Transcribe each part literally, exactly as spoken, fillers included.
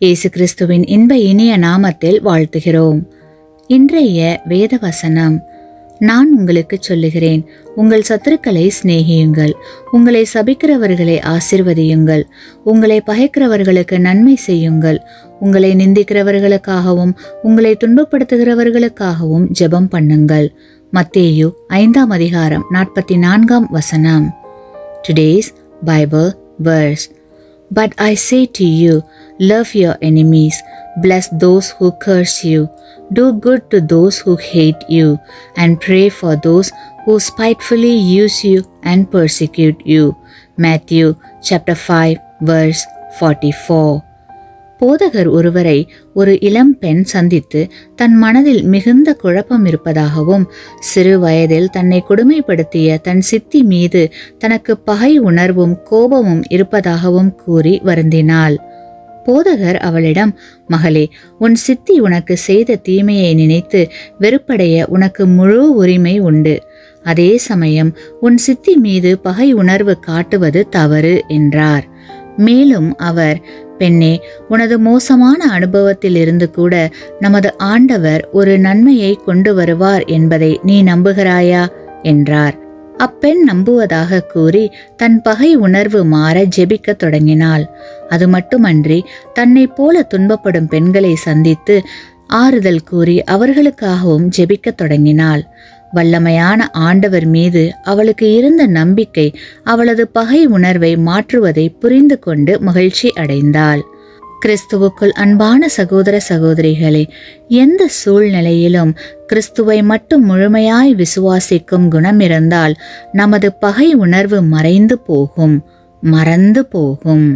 இயேசு கிறிஸ்துவின் இன்ப இனிய நாமத்தில் வாழ்த்துகிறோம். இன்றைய வேத வசனம், நான் உங்களுக்கு சொல்லுகிறேன், உங்கள் சத்துருக்களை சிநேகியுங்கள், உங்களை சபிக்கிறவர்களை ஆசீர்வதியுங்கள், உங்களை பகைக்கிறவர்களுக்கு நன்மை செய்யுங்கள், உங்களை நிந்திக்கிறவர்களுக்காகவும் உங்களை துன்பப்படுத்துகிறவர்களுக்காகவும் ஜெபம் பண்ணுங்கள். மத்தேயு ஐந்தாம் அதிகாரம் நாற்பத்தி நான்காம் வசனம். Today's Bible verse. But I say to you, love your enemies, bless those who curse you, do good to those who hate you, and pray for those who spitefully use you and persecute you. Matthew chapter five verse forty-four. போதகர் ஒருவரை ஒரு இளம் பெண் சந்தித்து தன் மனதில் மிகுந்த குழப்பம் இருப்பதாகவும், சிறு வயதில் தன்னை கொடுமைப்படுத்திய தன் சித்தி மீது தனக்கு பகை உணர்வும் கோபமும் இருப்பதாகவும் கூறி வருந்தினாள். போதகர் அவளிடம், மகளே, உன் சித்தி உனக்கு செய்த தீமையை நினைத்து வெறுப்படைய உனக்கு முழு உரிமை உண்டு. அதே சமயம் உன் சித்தி மீது பகை உணர்வு காட்டுவது தவறு என்றார். மேலும் அவர், பெண்ணே, உனது மோசமான அனுபவத்தில் இருந்து கூட நமது ஆண்டவர் ஒரு நன்மையை கொண்டு வருவார் என்பதை நீ நம்புகிறாயா என்றார். அப்பெண் நம்புவதாக கூறி தன் பகை உணர்வு மாற ஜெபிக்க தொடங்கினாள். அது மட்டுமன்றி தன்னை போல துன்பப்படும் பெண்களை சந்தித்து ஆறுதல் கூறி அவர்களுக்காகவும் ஜெபிக்க தொடங்கினாள். வல்லமையான ஆண்டவர் மீது அவளுக்கு இருந்த நம்பிக்கை அவளது பகை உணர்வை மாற்றுவதை புரிந்து கொண்டு மகிழ்ச்சி அடைந்தாள். கிறிஸ்துவுக்குள் அன்பான சகோதர சகோதரிகளே, எந்த சூழ்நிலையிலும் கிறிஸ்துவை மட்டும் முழுமையாய் விசுவாசிக்கும் குணம் இருந்தால் நமது பகை உணர்வு மறைந்து போகும், மறந்து போகும்.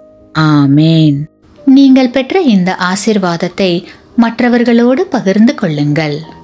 ஆமேன். நீங்கள் பெற்ற இந்த ஆசீர்வாதத்தை மற்றவர்களோடு பகிர்ந்து கொள்ளுங்கள்.